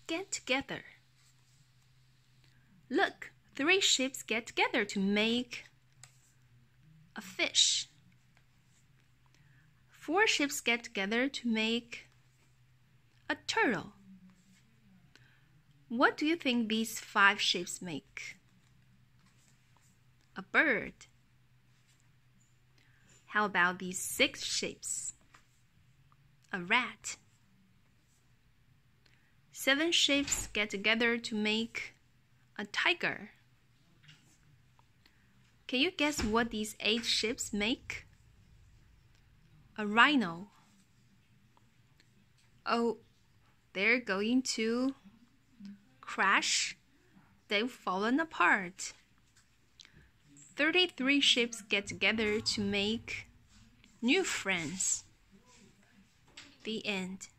get together. Look, 3 ships get together to make a fish. 4 ships get together to make a turtle. What do you think these 5 ships make? A bird. How about these 6 ships? A rat. 7 ships get together to make a tiger. Can you guess what these 8 ships make? A rhino. Oh, they're going to crash. They've fallen apart. 33 ships get together to make new friends. The end.